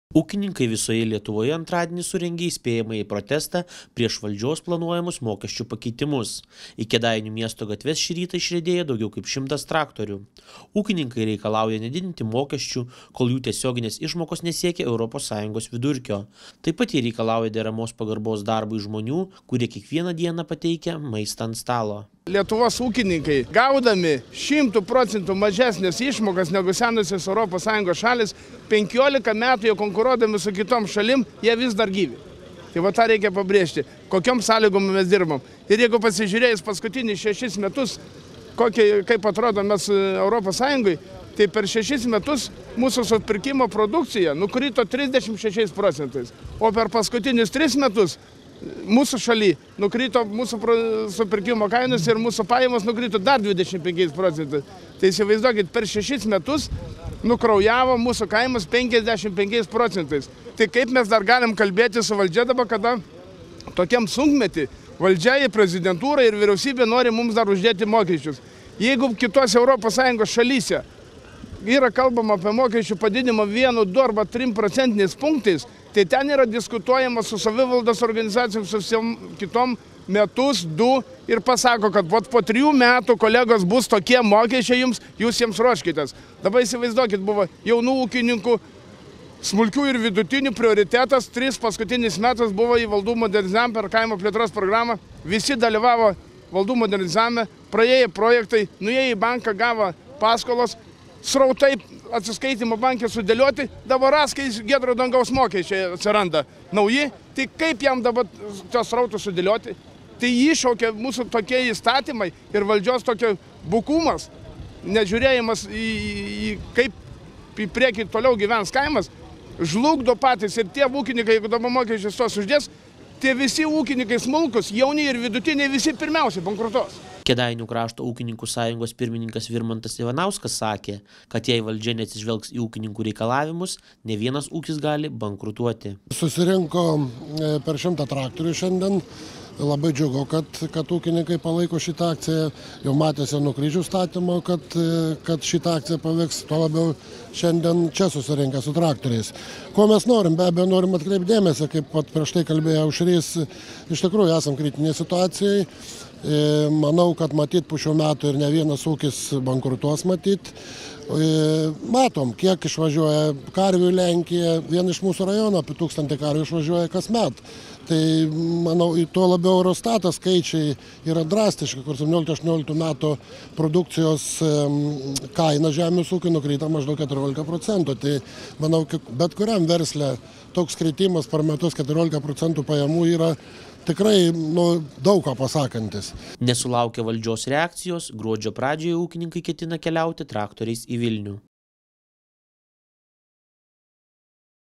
Ūkininkai visoje Lietuvoje antradienį surengė įspėjamąjį protestą prieš valdžios planuojamus mokesčių pakeitimus. Į Kėdainių miesto gatves šį rytą išriedėjo daugiau kaip 100 traktorių. Ūkininkai reikalauja nedidinti mokesčių, kol jų tiesioginės išmokos nesiekia ES vidurkio. Taip pat jie reikalauja deramos pagarbos darbui žmonių, kurie kiekvieną dieną pateikia maistą ant stalo. Lietuvos ūkininkai, gaudami 100% mažesnės išmokas negu senusios ES šalis, 15 metų jau konkuruodami su kitom šalim, jie vis dar gyvi. Tai va tą reikia pabrėžti, kokiom sąlygom mes dirbam. Ir jeigu pasižiūrėjus paskutinius 6 metus, kaip atrodo mes ES, tai per 6 metus mūsų supirkimo produkcija nukrito 36%, o per paskutinius 3 metus mūsų šaly nukrito mūsų supirkimo kainos ir mūsų pajamos nukrito dar 25%. Tai įsivaizduokit, per 6 metus nukraujavo mūsų kaimas 55%. Tai kaip mes dar galim kalbėti su valdžia dabar, kada tokiam sunkmetį valdžia, prezidentūra ir vyriausybė nori mums dar uždėti mokesčius. Jeigu kitose ES šalyse yra kalbama apie mokesčių padidinimą 1, 2 arba 3% punktais, tai ten yra diskutuojama su savivaldos organizacijom, su kitom metus, 2 ir pasako, kad po 3 metų kolegos bus tokie mokesčiai jums, jūs jiems ruoškitės. Dabar įsivaizduokit, buvo jaunų ūkininkų, smulkių ir vidutinių prioritetas, 3 paskutinis metas buvo į valdų modernizavimą per kaimo plėtros programą, visi dalyvavo valdų modernizavime, praėjo projektai, nuėjo į banką, gavo paskolos, srautai atsiskaitimo bankė sudėlioti, dabar raskai giedro dangaus mokesčiai atsiranda nauji, tai kaip jam dabar tos srautus sudėlioti? Tai iššaukia mūsų tokie įstatymai ir valdžios tokia bukumas, nežiūrėjimas kaip į priekį toliau gyvens kaimas, žlugdo patys ir tie ūkininkai, jeigu dabar mokesčius tos uždės, tie visi ūkininkai smulkus, jauni ir vidutiniai visi pirmiausiai bankrutuos. Kėdainių krašto ūkininkų sąjungos pirmininkas Virmantas Ivanauskas sakė, kad jei valdžia neatsižvelgs į ūkininkų reikalavimus, ne vienas ūkis gali bankrutuoti. Susirinko per 100 traktorių šiandien. Labai džiugu, kad ūkininkai palaiko šitą akciją. Jau matėsi nuo kryžių statymo, kad šitą akciją paveiks, tuo labiau šiandien čia susirinkę su traktoriais. Ko mes norim? Be abejo, norim atkreipti dėmesį, kaip prieš tai kalbėjo Aušrys, iš tikrųjų esam kritinėje situacijoje. Manau, kad matyt po šių metų ir ne vienas ūkis bankrutuos matyt. Matom, kiek išvažiuoja karvių į Lenkiją, vien iš mūsų rajono apie 1000 karvių išvažiuoja kasmet. Tai manau, tuo labiau Eurostatas skaičiai yra drastiški, kur 17-18 metų produkcijos kaina žemės ūkio nukrito maždaug 14%. Tai manau, bet kuriam versle toks kritimas per metus 14% pajamų yra tikrai daug ką pasakantis. Nesulaukę valdžios reakcijos, gruodžio pradžioje ūkininkai ketina keliauti traktoriais į Vilnių.